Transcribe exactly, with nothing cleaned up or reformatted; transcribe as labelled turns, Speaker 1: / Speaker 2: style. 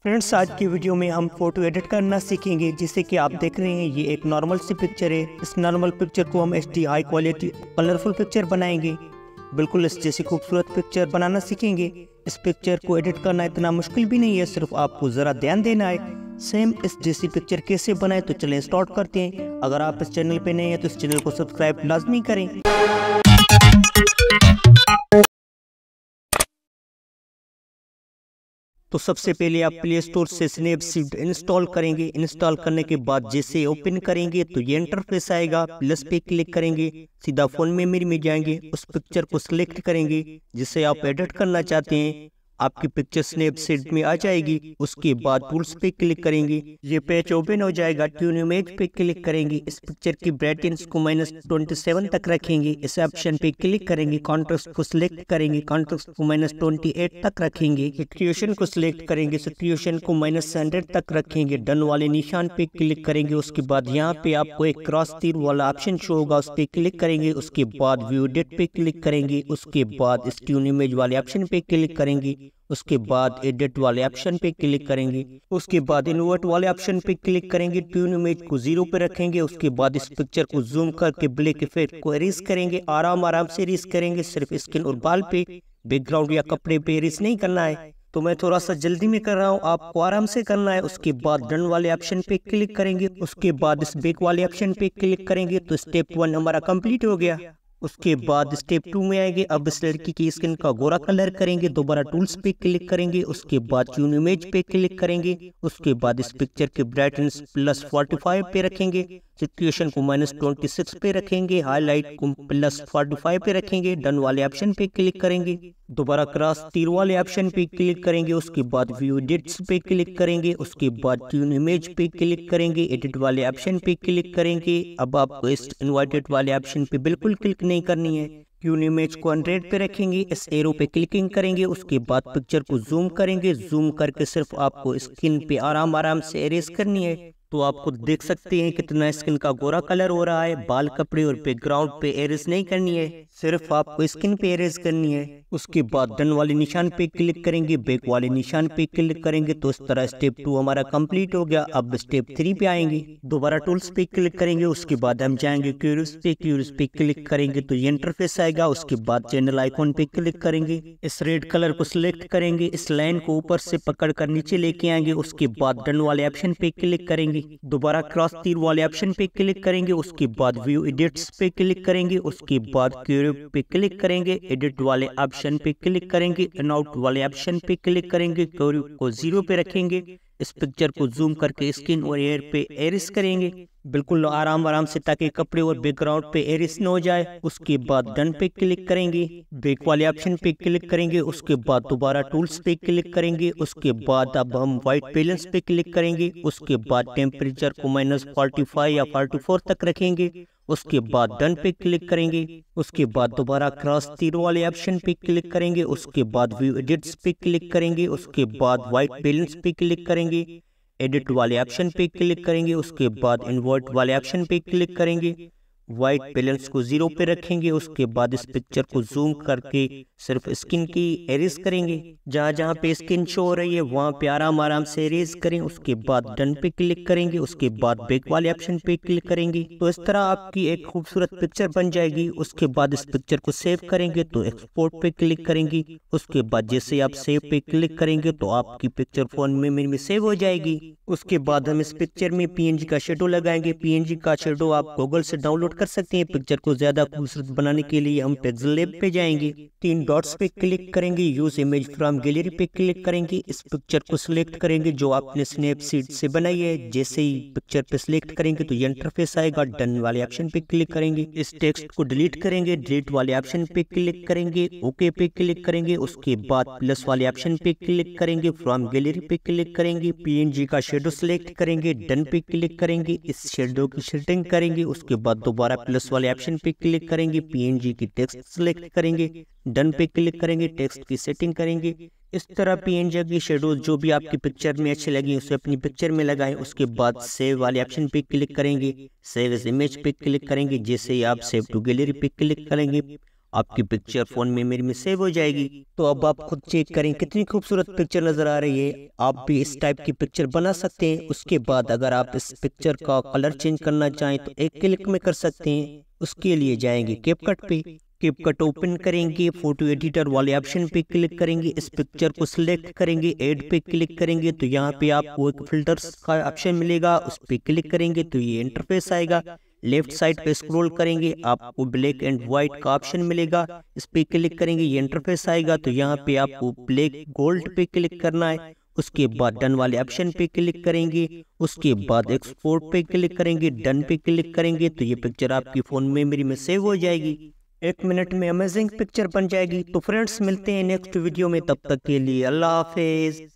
Speaker 1: Friends, आज की video में हम फोटो एडिट करना सीखेंगे। जिसे कि आप देख रहे हैं, ये एक नॉर्मल सी पिक्चर है। इस नॉर्मल पिक्चर को हम H D high quality colourful picture बनाएंगे। बिल्कुल इस जैसी खूबसूरत पिक्चर बनाना सीखेंगे। इस पिक्चर को एडिट करना इतना मुश्किल भी नहीं है, सिर्फ आपको ज़रा ध्यान देना है। सेम इस जैसी पिक्चर कैसे बनाए, तो चलें स्टार्ट करते हैं। अगर आप इस चैनल पे नए हैं तो इस चैनल को सब्सक्राइब लाजमी करें। तो सबसे पहले आप प्ले स्टोर से स्नैपसीड इंस्टॉल करेंगे। इंस्टॉल करने के बाद जैसे ओपन करेंगे तो ये इंटरफेस आएगा। प्लस पे क्लिक करेंगे, सीधा फोन मेमोरी में जाएंगे, उस पिक्चर को सिलेक्ट करेंगे जिसे आप एडिट करना चाहते हैं। आपकी पिक्चर स्नैपसीड में आ जाएगी। उसके बाद टूल्स पे क्लिक करेंगे, ये पेज ओपन हो जाएगा। ट्यून इमेज पे क्लिक करेंगे, इस पिक्चर की ब्राइटनेस को माइनस ट्वेंटी सेवन तक रखेंगे। इस ऑप्शन पे क्लिक करेंगे, कॉन्ट्रास्ट को सिलेक्ट करेंगे, कॉन्ट्रास्ट को माइनस ट्वेंटी एट तक रखेंगे। सैचुरेशन को सिलेक्ट करेंगे, सैचुरेशन को माइनस हंड्रेड तक रखेंगे। डन वाले निशान पे क्लिक करेंगे। उसके बाद यहाँ पे आपको एक क्रॉस तीर वाला ऑप्शन शो होगा, उस पे क्लिक करेंगे। उसके बाद व्यू एडिट पे क्लिक करेंगे। उसके बाद इस ट्यून इमेज वाले ऑप्शन पे क्लिक करेंगे। उसके बाद एडिट वाले ऑप्शन पे क्लिक करेंगे। उसके बाद इन्वर्ट वाले ऑप्शन पे क्लिक करेंगे। ट्यून इमेज को जीरो पे रखेंगे। उसके बाद इस पिक्चर को जूम करके ब्लैक इफेक्ट को एरेज करेंगे। आराम आराम से एरेज करेंगे, सिर्फ स्किन और बाल पे, बैकग्राउंड या कपड़े पे एरेज नहीं करना है। तो मैं थोड़ा सा जल्दी में कर रहा हूँ, आपको आराम से करना है। उसके बाद डन वाले ऑप्शन पे क्लिक करेंगे। उसके बाद इस बैक वाले ऑप्शन पे क्लिक करेंगे। तो स्टेप वन हमारा कंप्लीट हो गया। उसके बाद स्टेप टू में आएंगे। अब इस लड़की की स्किन का गोरा कलर करेंगे। दोबारा टूल्स पे क्लिक करेंगे। उसके बाद ट्यून इमेज पे क्लिक करेंगे। उसके बाद इस पिक्चर के ब्राइटनेस प्लस फोर्टी फाइव पे रखेंगे। सिचुएशन को माइनस ट्वेंटी सिक्स पे रखेंगे। हाईलाइट को प्लस फोर्टी फाइव पे रखेंगे। डन वाले ऑप्शन पे क्लिक करेंगे। दोबारा क्रॉस तीर वाले ऑप्शन पे क्लिक करेंगे। उसके बाद व्यू एडिट्स पे क्लिक करेंगे। उसके बाद ट्यून इमेज पे क्लिक करेंगे। एडिट वाले ऑप्शन पे क्लिक करेंगे। अब आपको इस इनवर्टेड वाले ऑप्शन पे बिल्कुल क्लिक नहीं करनी है। ट्यून इमेज को हंड्रेड पे रखेंगे। इस एरो पे क्लिकिंग करेंगे। उसके बाद पिक्चर को जूम करेंगे। जूम करके सिर्फ आपको स्किन पे आराम आराम से एरेज करनी है। तो आपको देख सकते हैं कितना स्किन का गोरा कलर हो रहा है। बाल, कपड़े और बैकग्राउंड पे एरेज नहीं करनी है, सिर्फ आपको स्किन पे एरेज करनी है। उसके बाद डन वाले निशान पे क्लिक करेंगे, बैक वाले निशान पे क्लिक करेंगे। तो इस तरह स्टेप टू हमारा कंप्लीट हो गया। अब स्टेप थ्री पे आएंगे। दोबारा टूल्स पे क्लिक करेंगे। उसके बाद हम जाएंगे क्यूरियस पे। क्यूरियस पे क्लिक करेंगे तो ये इंटरफेस आएगा। उसके बाद चैनल आइकॉन पे क्लिक करेंगे। इस रेड कलर को सिलेक्ट करेंगे। इस लाइन को ऊपर से पकड़ कर नीचे लेके आएंगे। उसके बाद डन वाले ऑप्शन पे क्लिक करेंगे। दोबारा क्रॉस तीर वाले ऑप्शन पे क्लिक करेंगे। उसके बाद व्यू एडिट्स पे क्लिक करेंगे। उसके बाद क्यूरेट पे क्लिक करेंगे। एडिट वाले ऑप्शन पे क्लिक करेंगे। इनआउट वाले ऑप्शन पे क्लिक करेंगे। क्यूरेट को जीरो पे रखेंगे। इस पिक्चर को जूम करके स्किन और एयर पे एरिस करेंगे, बिल्कुल आराम आराम से, ताकि कपड़े और बैकग्राउंड पे एरिस न हो जाए। उसके बाद डन पे क्लिक करेंगे। बैक वाले ऑप्शन पे क्लिक करेंगे। उसके बाद दोबारा टूल्स पे क्लिक करेंगे। उसके बाद अब हम व्हाइट बैलेंस पे क्लिक करेंगे। उसके बाद टेम्परेचर को माइनस फोर्टी फाइव या फोर्टी फोर तक रखेंगे। उसके बाद डन पे क्लिक करेंगे। उसके बाद दोबारा क्रॉस तीर वाले ऑप्शन पे क्लिक करेंगे। उसके बाद व्यू एडिट्स पे क्लिक करेंगे। उसके बाद व्हाइट बैलेंस पे क्लिक करेंगे। एडिट वाले ऑप्शन पे क्लिक करेंगे। उसके बाद इन्वर्ट वाले ऑप्शन पे क्लिक करेंगे। व्हाइट बैलेंस को जीरो पे रखेंगे। उसके बाद इस पिक्चर को जूम करके सिर्फ स्किन की एरेज करेंगे। जहाँ जहाँ पे स्किन शो हो रही है वहाँ पे आराम आराम से एरेज करें। उसके बाद डन पे क्लिक करेंगे। उसके बाद बैक वाले ऑप्शन पे क्लिक करेंगे। तो इस तरह आपकी एक खूबसूरत पिक्चर बन जाएगी। उसके बाद इस पिक्चर को सेव करेंगे तो एक्सपोर्ट पे क्लिक करेंगे। उसके बाद जैसे आप सेव पे क्लिक करेंगे तो आपकी पिक्चर फोन मेमोरी में सेव हो जाएगी। उसके बाद हम इस पिक्चर में पीएनजी का शेडो लगाएंगे। पीएनजी का शेडो आप गूगल से डाउनलोड कर सकते हैं। पिक्चर को ज्यादा खूबसूरत बनाने के लिए हम पिक्सेल लैब पे जाएंगे। तीन डॉट्स पे क्लिक करेंगे। यूज इमेज फ्रॉम गैलरी पे क्लिक करेंगे। इस पिक्चर को सिलेक्ट करेंगे जो आपने स्नैपसीड से बनाई है। जैसे ही पिक्चर पे सिलेक्ट करेंगे तो ये इंटरफेस आएगा। डन वाले ऑप्शन पे क्लिक करेंगे। इस टेक्स्ट को डिलीट करेंगे। डिलीट वाले ऑप्शन पे क्लिक करेंगे। ओके पे क्लिक करेंगे। उसके बाद प्लस वाले ऑप्शन पे क्लिक करेंगे। फ्रॉम गैलरी पे क्लिक करेंगे। पीएनजी का शेडो सिलेक्ट करेंगे। डन पे क्लिक करेंगे। इस शेडो की सेटिंग करेंगे। उसके बाद दोबारा प्लस वाले ऑप्शन पे क्लिक करेंगे। पीएनजी की टेक्स्ट सिलेक्ट करेंगे। डन पे क्लिक करेंगे। टेक्स्ट की सेटिंग करेंगे। इस तरह पीएनजी की शेडो जो भी आपकी पिक्चर में अच्छी लगी उसे अपनी पिक्चर में लगाएं। उसके बाद सेव वाले ऑप्शन पे क्लिक करेंगे। सेव एज इमेज पे क्लिक करेंगे। जैसे ही आप सेव टू गैलरी पे क्लिक करेंगे आपकी पिक्चर फोन मेमोरी में सेव हो जाएगी। तो अब आप खुद चेक करें कितनी खूबसूरत पिक्चर नजर आ रही है। आप भी इस टाइप की पिक्चर बना सकते हैं। उसके बाद अगर आप इस पिक्चर का कलर चेंज करना चाहें तो एक क्लिक में कर सकते हैं। उसके लिए जाएंगे कैपकट पे, कैपकट ओपन करेंगे, फोटो एडिटर वाले ऑप्शन पे क्लिक करेंगे, इस पिक्चर को सिलेक्ट करेंगे, ऐड पे क्लिक करेंगे तो यहाँ पे आपको एक फिल्टर्स का ऑप्शन मिलेगा, उस पे क्लिक करेंगे तो ये इंटरफेस आएगा। लेफ्ट साइड पे स्क्रॉल करेंगे, आपको ब्लैक एंड व्हाइट का ऑप्शन मिलेगा, इस पे क्लिक करेंगे, ये इंटरफेस आएगा। तो यहाँ पे आपको ब्लैक गोल्ड पे क्लिक करना है। उसके बाद डन वाले ऑप्शन पे क्लिक करेंगे, उसके बाद एक्सपोर्ट पे क्लिक करेंगे, डन पे क्लिक करेंगे तो ये पिक्चर आपकी फोन मेमोरी में सेव हो जाएगी। एक मिनट में अमेजिंग पिक्चर बन जाएगी। तो फ्रेंड्स मिलते हैं नेक्स्ट वीडियो में, तब तक के लिए अल्लाह हाफिज।